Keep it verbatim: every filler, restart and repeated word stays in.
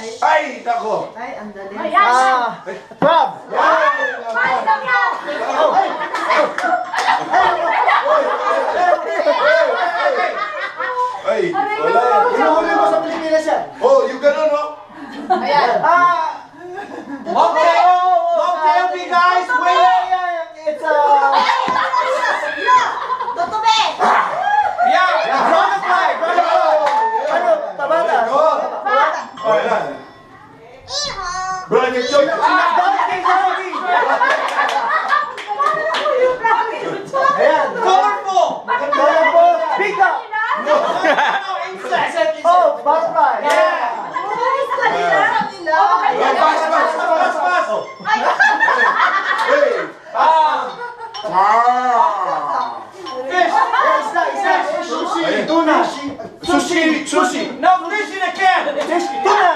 Ay, nako. Ay, ang dali. Ah, crab. Ay, wala. Hinuhuli mo sa Pilipinas yan. Oh, yung ganun, no? Ayan. Ah, Okay, okay, okay guys, wait! it's a... Tutubi! Yeah! Butterfly! Butterfly! Ano? Tabata? Oh, oh, yan. Brother Choy. Donkey! Donkey! Ayan. Colorful! Colorful! Peacock! No, insect! Oh, butterfly! Yeah! Pass, pass, pass, pass, pass. Hey. Ah! Ah. Fish! Isda! Isda! Sushi! Tuna! Sushi, sushi. No fish in a can! Fish! Tuna!